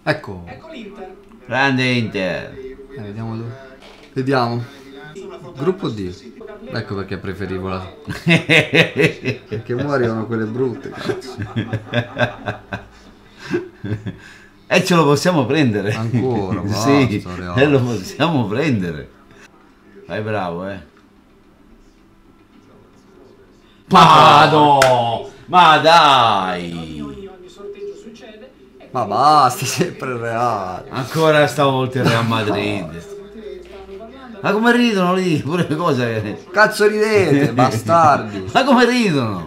Ecco. Grande Inter. Vediamo dove. Vediamo. Gruppo D. Ecco perché preferivo la. Perché mo arrivano quelle brutte, cazzo. E ce lo possiamo prendere. Ancora, sì, basta, e lo possiamo prendere. Vai bravo, Ma no! Ma dai! Ma basta, sempre il Real. Ancora stavolta il Real Madrid. Ma come ridono lì? Pure le cose. Cazzo ridete, bastardi. Ma come ridono?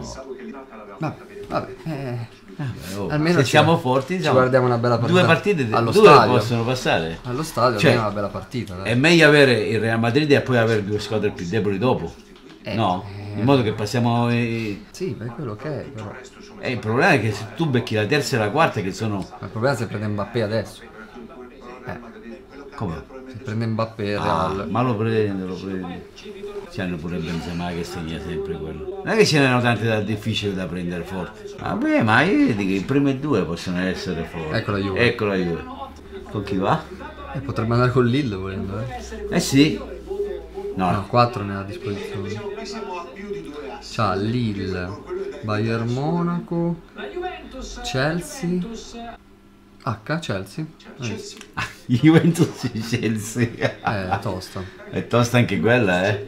Vabbè. Oh, Almeno se siamo forti, ci guardiamo una bella partita. Due partite, allo due stadio. possono passare. Allo stadio, cioè, una bella partita. Dai. È meglio avere il Real Madrid e poi avere due squadre più deboli dopo. No? In modo che passiamo. Sì, per quello che è, però. Il problema è che se tu becchi la terza e la quarta, che sono. Ma il problema è se prende Mbappé adesso. Come? Se prende Mbappé il Real. Ma lo prende. C'hanno pure Benzema che segna sempre quello. Non è che ce n'erano tante da difficili da prendere forti. Vabbè, ma io dico che i primi due possono essere forti. Ecco la Juve. Ecco la Juve. Con chi va? Potrebbe andare con Lille volendo, Sì. No, 4 ne ha a disposizione. C'ha Lille, Bayern Monaco, Chelsea. Chelsea? Juventus e Chelsea. È tosta. È tosta anche quella, Che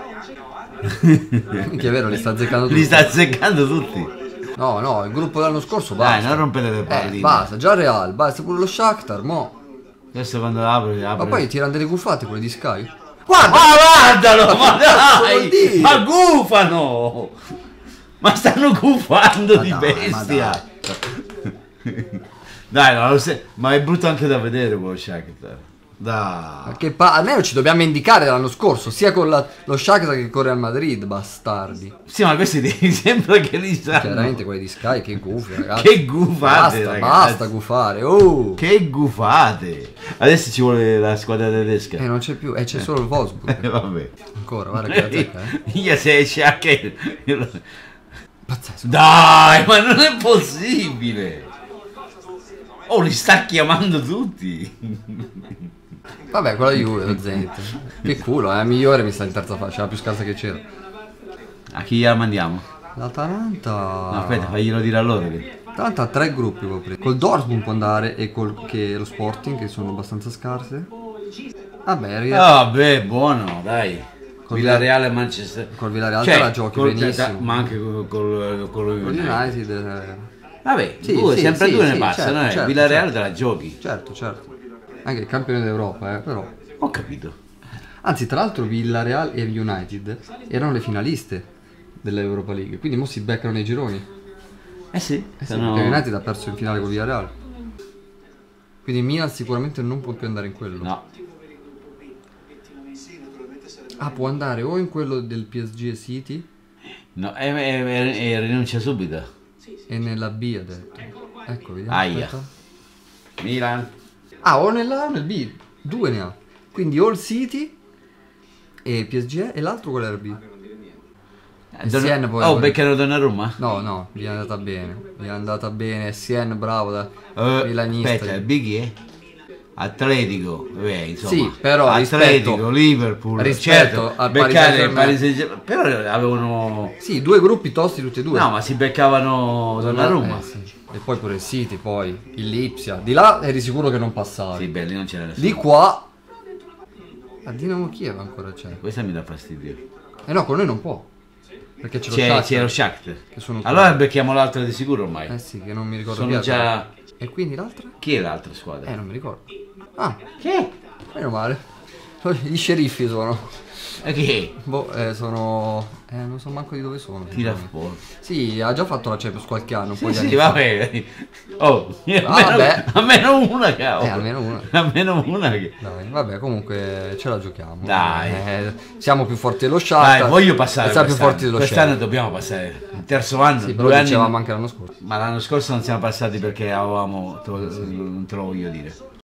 è vero, li sta azzeccando tutti. Li sta azzeccando tutti. No, il gruppo dell'anno scorso basta. Dai, non rompete le palline. Basta, già Real, basta pure lo Shakhtar, mo. Adesso quando apre. Ma poi tirano delle guffate quelle di Sky. Guardalo, ma dai! Ma gufano! Ma stanno gufando di bestia! Dai, no, ma è brutto anche da vedere quello Shakhtar. Dai. Almeno ci dobbiamo indicare l'anno scorso, sia con lo Shakhtar che con Real Madrid, bastardi. Sì, ma questi sembra che li sanno. Chiaramente quelli di Sky, che gufi, ragazzi. Che gufate, ragazzi. Basta gufare. Oh. Che gufate. Adesso ci vuole la squadra tedesca. Non c'è più, c'è solo il Wolfsburg. Vabbè. Ancora, guarda che la zecca, Io se esce anche. Pazzesco. Dai, ma non è possibile. Oh, li sta chiamando tutti. Vabbè, quella Juve, lo Zenit. Che culo, è migliore, mi sta in terza fascia, la più scarsa che c'era. A chi la mandiamo? L'Atalanta. No, aspetta, faglielo dire a loro che. L'Atalanta ha 3 gruppi può prendere. Col Dortmund può andare e che lo Sporting, che sono abbastanza scarse. Vabbè, buono, dai. Villarreal e Manchester. Col Villarreal la giochi benissimo. Ma anche con lo United. Vabbè, Sì, sempre due ne certo, passano, certo, Villarreal te la giochi. Certo. Anche il campione d'Europa, però. Ho capito. Anzi, tra l'altro Villarreal e United erano le finaliste dell'Europa League, quindi mo si beccano nei gironi. Sì, perché United ha perso in finale con Villarreal. Quindi Milan sicuramente non può più andare in quello. No. Può andare o in quello del PSG e City. No, e rinuncia subito. E nella B ha detto. Ecco, vediamo. Aia. Milan. O nella A o nel B. 2 ne ha. Quindi o il City e PSG e l'altro qual era il B? Beccano Donnarumma? No, gli è andata bene. Sien, bravo da milanista. Aspetta, il B chi è? Atletico, insomma. Sì, però Atletico, Liverpool, rispetto al Paris Saint-Germain. Però avevano. Sì, 2 gruppi tosti tutti e 2. No, ma si beccavano Donnarumma. Sì. E poi pure il City, poi il Lipsia. Di là eri sicuro che non passavi. Sì, belli, non c'era nessuno. Di qua a Dinamo Kiev ancora c'è. Questa mi dà fastidio. No, con noi non può. Perché c'è lo Shakhtar. Allora becchiamo l'altra di sicuro ormai. Sì, che non mi ricordo. Sono già. E quindi l'altra? Chi è l'altra squadra? Non mi ricordo. Che? Meno male. Gli sceriffi sono. Che? Sono. Non so manco di dove sono. Tira fuori. Sì, ha già fatto la Champions qualche anno. Sì, vabbè. Almeno una, cavolo. Almeno una. Almeno una che. Dai, vabbè, comunque ce la giochiamo. Dai. Siamo più forti dello Shakhtar. Dai, voglio passare. Siamo più forti dello Shakhtar. Quest'anno dobbiamo passare. Il terzo anno. Sì, però dicevamo anche l'anno scorso. Ma l'anno scorso non siamo passati perché avevamo. Non te lo voglio dire.